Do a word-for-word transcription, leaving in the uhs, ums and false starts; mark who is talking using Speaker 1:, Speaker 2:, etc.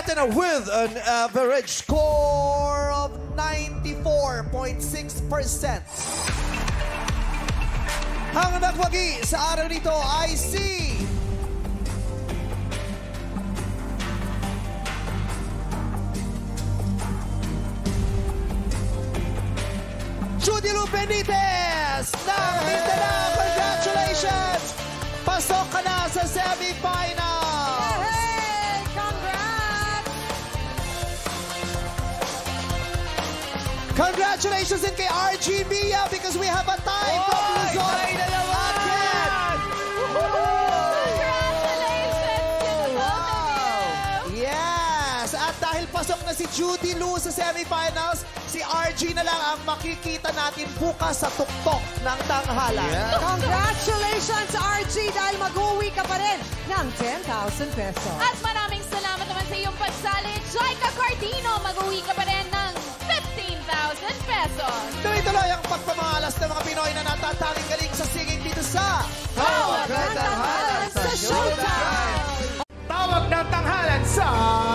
Speaker 1: Eto na with an average score of ninety-four point six percent. Ang nagwagi sa araw nito ay si... Judy Lu Benitez ng Mindanao. Congratulations! Pasok ka na sa semifinals!
Speaker 2: Hey! Congrats!
Speaker 1: Congratulations din kay R G Mia because we have a tie from Luzon again!
Speaker 2: Congratulations to the both of you!
Speaker 1: Yes! At dahil pasok na si Judy Lu sa semifinals, si R G na lang ang makikita natin bukas sa tuktok ng tanghalan.
Speaker 3: Yeah.
Speaker 2: Congratulations, R G, dahil mag-uwi ka pa rin ng ten thousand pesos.
Speaker 4: At maraming salamat naman sa iyong pagsali, Jaika Cardino. Mag-uwi ka pa rin ng fifteen thousand pesos.
Speaker 1: Tuloy-tuloy ang pagpamalas ng mga Pinoy na natatanging galing sa singing dito sa
Speaker 3: Tawag ng Tanghalan sa Showtime!
Speaker 1: Tawag ng Tanghalan sa